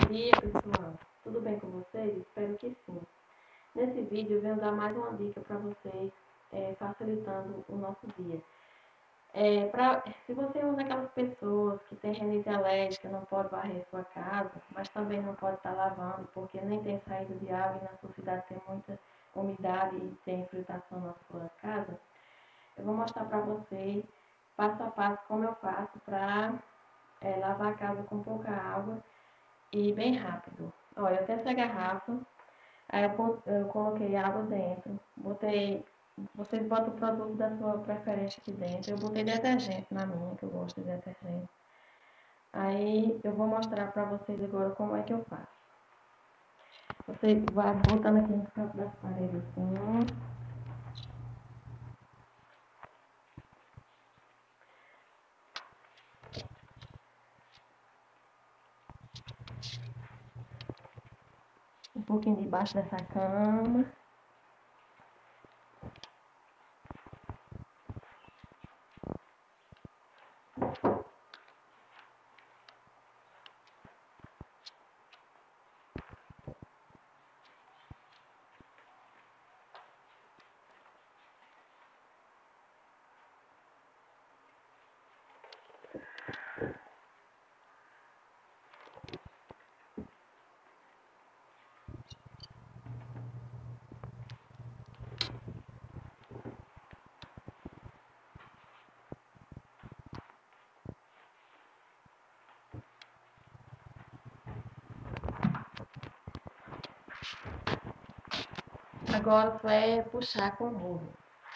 dia, pessoal. Tudo bem com vocês? Espero que sim. Nesse vídeo eu venho dar mais uma dica para vocês, facilitando o nosso dia. Se você é uma daquelas pessoas que tem rinite alérgica, não pode varrer sua casa, mas também não pode estar lavando, porque nem tem saída de água e na sua cidade tem muita umidade e tem infiltração na sua casa, eu vou mostrar para vocês, passo a passo, como eu faço para lavar a casa com pouca água e bem rápido. Olha, eu tenho essa garrafa, aí eu coloquei água dentro, vocês botam o produto da sua preferência aqui dentro. Eu botei detergente na minha, que eu gosto de detergente. Aí eu vou mostrar pra vocês agora como é que eu faço. Você vai botando aqui no canto das paredes assim. Um pouquinho debaixo dessa cama. Agora só é puxar com o rolo.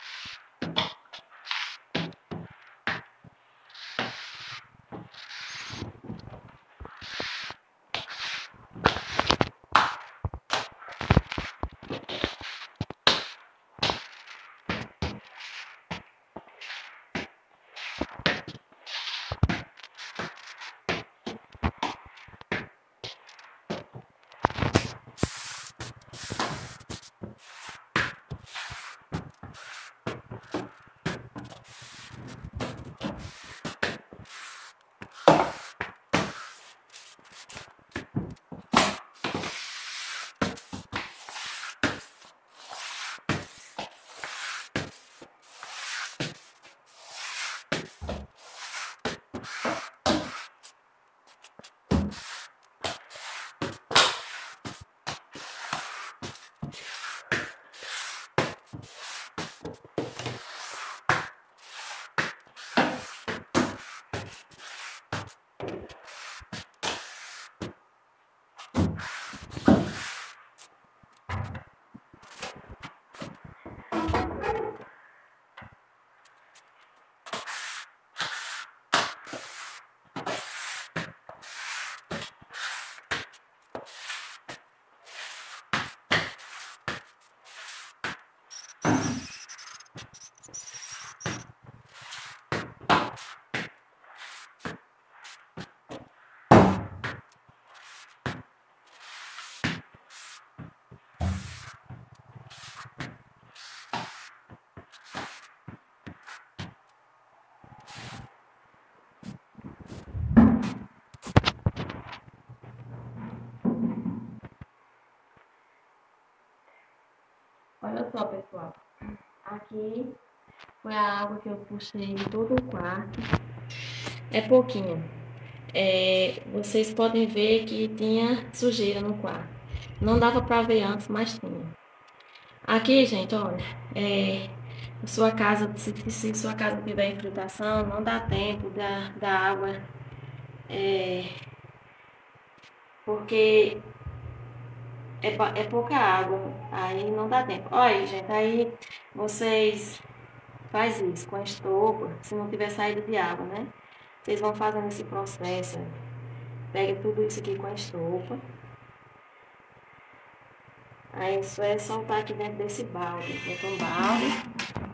Olha só, pessoal. Aqui foi a água que eu puxei em todo o quarto. É pouquinho. Vocês podem ver que tinha sujeira no quarto. Não dava para ver antes, mas tinha. Aqui, gente, olha, sua casa, se sua casa tiver infiltração, não dá tempo da água, porque é pouca água, aí não dá tempo. Olha, gente, aí vocês faz isso com a estopa, se não tiver saída de água, né? Vocês vão fazendo esse processo, pega tudo isso aqui com a estopa. Aí isso é soltar aqui dentro desse balde, dentro de um balde.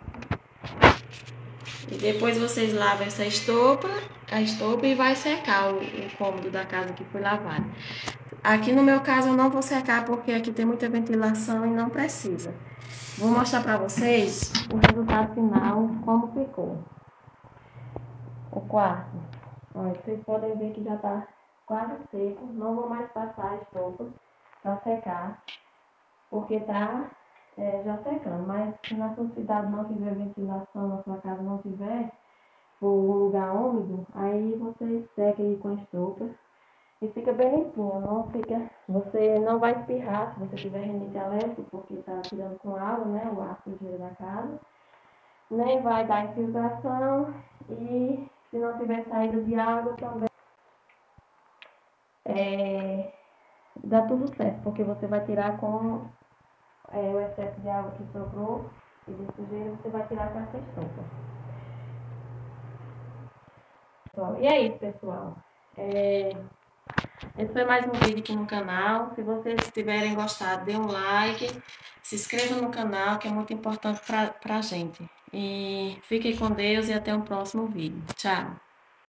E depois vocês lavam essa estopa, e vai secar o cômodo da casa que foi lavado. Aqui no meu caso eu não vou secar porque aqui tem muita ventilação e não precisa. Vou mostrar pra vocês o resultado final, como ficou o quarto. Olha, vocês podem ver que já tá quase seco. Não vou mais passar a estopa para secar, porque tá já secando. Mas se na sua cidade não tiver ventilação, na sua casa não tiver, for um lugar úmido, aí você seca aí com a estopa e fica bem limpinho, não fica, você não vai espirrar se você tiver rinite alérgica, porque tá tirando com água, né, o ar sujeira da casa, nem vai dar infiltração e se não tiver saída de água também dá tudo certo, porque você vai tirar com o excesso de água que sobrou e de sujeira, você vai tirar com essa estopa. E é isso, pessoal. Esse foi mais um vídeo aqui no canal. Se vocês tiverem gostado, dê um like, se inscreva no canal, que é muito importante pra gente. E fiquem com Deus e até o próximo vídeo. Tchau!